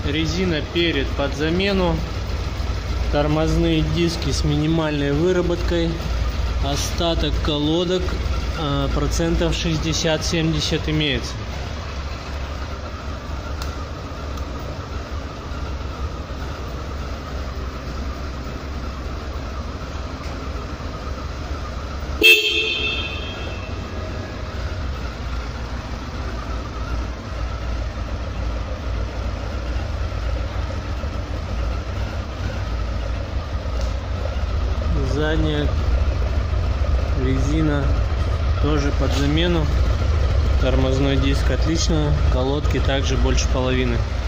резина перед под замену, тормозные диски с минимальной выработкой, остаток колодок процентов 60-70 имеется. Задняя резина тоже под замену, тормозной диск отлично, колодки также больше половины.